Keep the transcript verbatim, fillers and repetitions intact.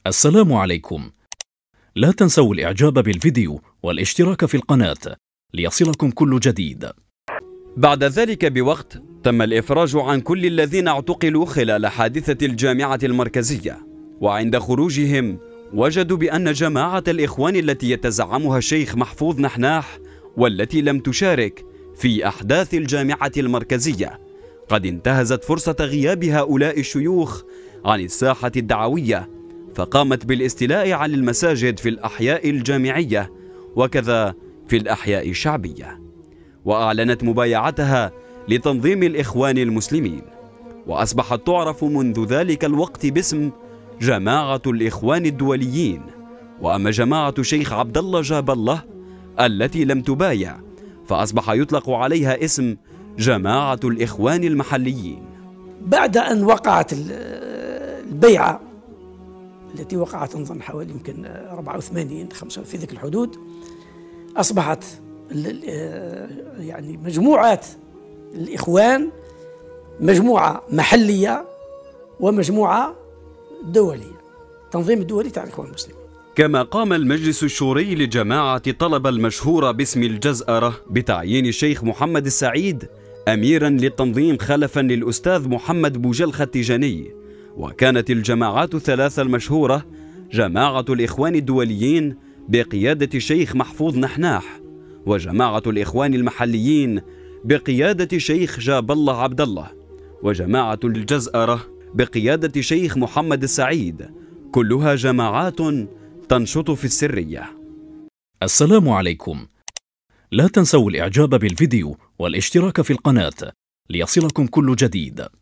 السلام عليكم. لا تنسوا الإعجاب بالفيديو والاشتراك في القناة ليصلكم كل جديد. بعد ذلك بوقت تم الإفراج عن كل الذين اعتقلوا خلال حادثة الجامعة المركزية، وعند خروجهم وجدوا بأن جماعة الإخوان التي يتزعمها الشيخ محفوظ نحناح والتي لم تشارك في أحداث الجامعة المركزية قد انتهزت فرصة غياب هؤلاء الشيوخ عن الساحة الدعوية، فقامت بالاستيلاء على المساجد في الأحياء الجامعية وكذا في الأحياء الشعبية، وأعلنت مبايعتها لتنظيم الإخوان المسلمين، وأصبحت تعرف منذ ذلك الوقت باسم جماعة الإخوان الدوليين. وأما جماعة شيخ عبد الله جاب الله التي لم تبايع فأصبح يطلق عليها اسم جماعة الإخوان المحليين. بعد أن وقعت البيعة التي وقعت نظن حوالي يمكن أربعة وثمانين خمسة في ذيك الحدود، أصبحت يعني مجموعات الإخوان مجموعة محلية ومجموعة دولية، تنظيم الدولي تاع الإخوان المسلمين. كما قام المجلس الشوري لجماعة طلبة المشهورة باسم الجزأرة بتعيين الشيخ محمد السعيد أميرا للتنظيم خلفا للأستاذ محمد بوجلخة التيجاني. وكانت الجماعات الثلاثة المشهورة جماعة الإخوان الدوليين بقيادة الشيخ محفوظ نحناح، وجماعة الإخوان المحليين بقيادة الشيخ جاب الله عبد الله، وجماعة الجزأرة بقيادة الشيخ محمد السعيد، كلها جماعات تنشط في السرية. السلام عليكم. لا تنسوا الإعجاب بالفيديو والاشتراك في القناة ليصلكم كل جديد.